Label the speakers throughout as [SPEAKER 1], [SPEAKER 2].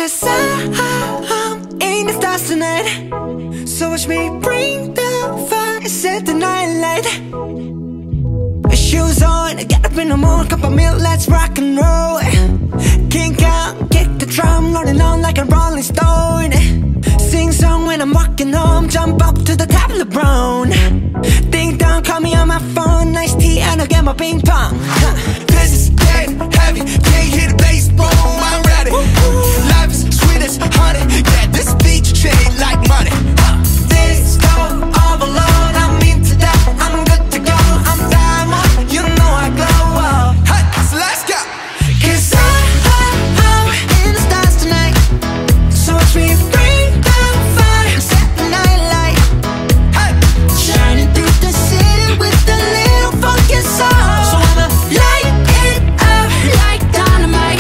[SPEAKER 1] 'Cause I'm in the stars tonight. So watch me bring the fire, set the night light. Shoes on, get up in the morning, cup of milk, let's rock and roll. Kink out, kick the drum, rolling on like a rolling stone. Sing song when I'm walking home, jump up to the top of the brown. Ding dong, call me on my phone, nice tea and I'll get my ping pong.
[SPEAKER 2] This is getting heavy, can't hear the bass, boom, I'm ready. Life is sweet as honey, yeah, this beat chain like money.
[SPEAKER 1] This go overload, I'm into that, I'm good to go, I'm diamond, you know I glow up.
[SPEAKER 2] Hey, so let's go.
[SPEAKER 1] 'Cause I'm in the stars tonight. So watch me bring the fire, set the night light.
[SPEAKER 2] Hey,
[SPEAKER 1] Shining through the city with a little funky soul. So I'ma light it up like dynamite.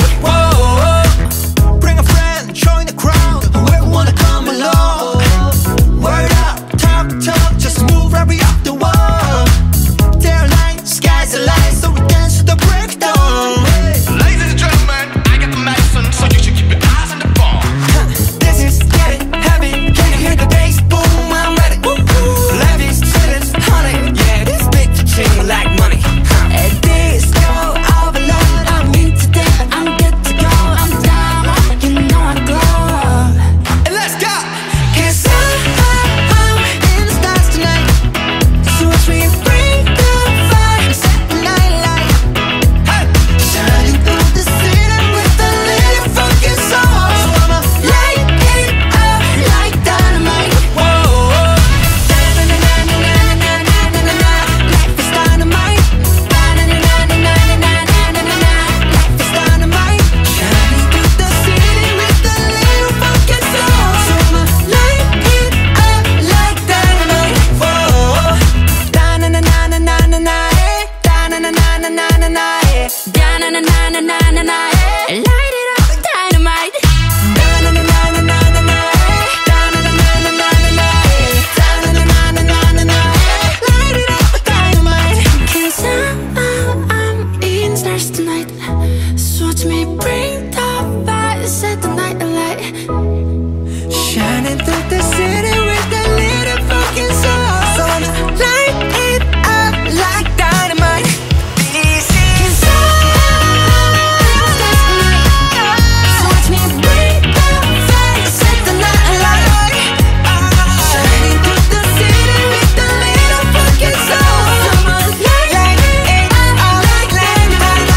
[SPEAKER 2] whoa, bring a friend, join the crowd, whoever wanna come along. Word up, talk, just move right up the wall. They're light, sky's the light, so we dance to the breakdown. Ladies and gentlemen, I got the medicine, so you should keep your eyes on the ball.
[SPEAKER 1] This is getting heavy, can you hear the bass? Boom, I'm ready.
[SPEAKER 2] Life is sweet as honey, yeah, this beat chain like money.
[SPEAKER 1] And this go overload, I'm into that, I'm good to go, I'm diamond, you know I glow.
[SPEAKER 2] And let's go.
[SPEAKER 1] 'Cause I'm in the stars tonight. So watch me bring the fire, set the night light.
[SPEAKER 2] Hey,
[SPEAKER 1] Shining through the city with a little funky soul. So I'ma light it up like dynamite.
[SPEAKER 2] whoa,
[SPEAKER 1] Na-na-na-na-na-na-na-na-na-na. Life is dynamite. Na-na-na-na-na-na-na-na-na. Life is dynamite. Shining through the city with a little funky soul. So I'ma light it up like dynamite. Da-na-na-na-na-na-na, eh. Da-na-na-na-na-na-na, eh. Da-na-na-na-na-na-na, eh. Light it up like dynamite. Da-na-na-na-na-na-na, eh. Da-na-na-na-na-na-na, eh. Da-na-na-na-na-na-na, eh. Light it up like dynamite. 'Cause I'm in the stars tonight. So watch me bring the fire, set the night alight. Shining through the city with a little fucking soul. So I'ma light it up like dynamite. This is so watch me bring the fire, set the night alight. Shining through the city with a little fucking soul. So I'ma light it up like dynamite.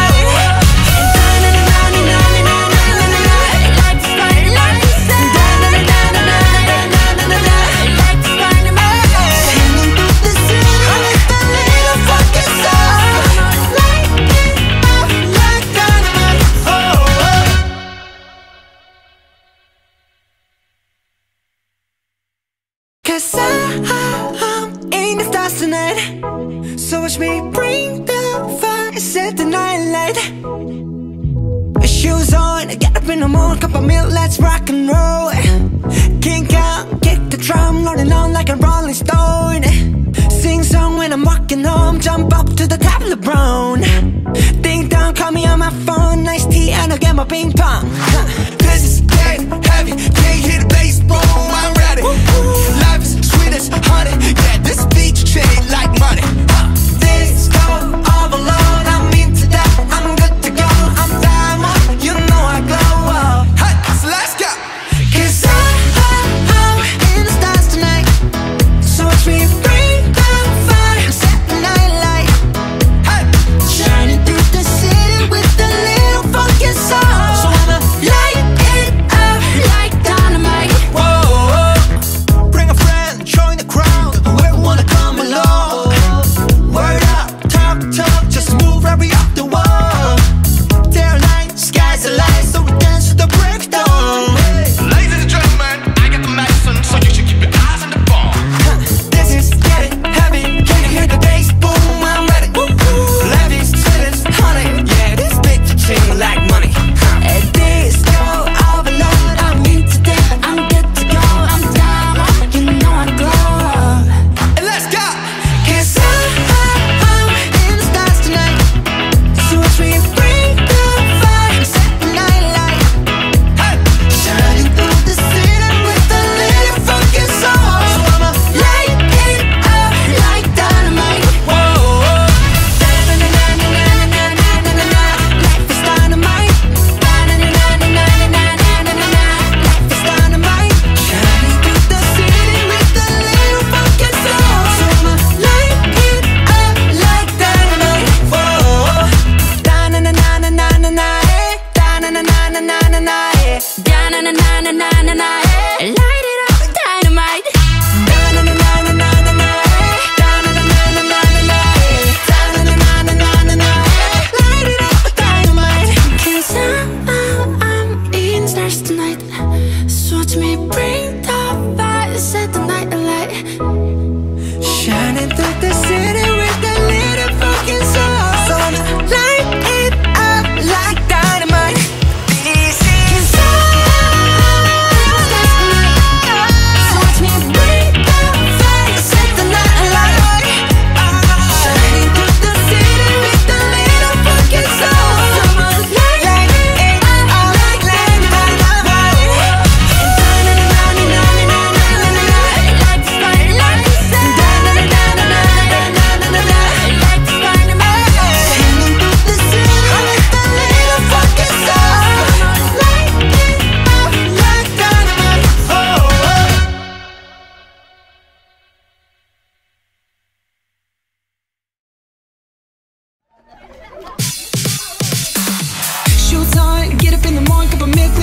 [SPEAKER 1] Cause I'm in the stars tonight. So watch me bring the fire, set the night light. Shoes on, get up in the morning, cup of milk, let's rock and roll. Kink out, kick the drum, rolling on like a rolling stone. Sing song when I'm walking home, jump up to the top of the brown. Ding dong, call me on my phone, nice tea and I'll get my ping pong.
[SPEAKER 2] this is getting heavy, can't hear the bass, boom, I'm ready. Life is sweet as honey, yeah, this beat chain like money.
[SPEAKER 1] This go overload, I'm into that, I'm good to go, I'm diamond, you know I glow up.
[SPEAKER 2] Hey, so let's go.
[SPEAKER 1] 'Cause I'm in the stars tonight. So watch me bring the fire, set the night light.
[SPEAKER 2] Hey,
[SPEAKER 1] Shining through the city with a little funky soul. So I'ma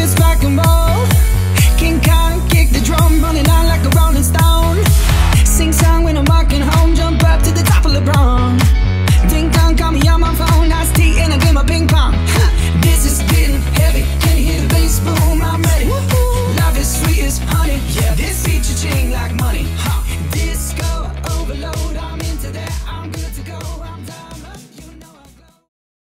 [SPEAKER 3] sparking ball.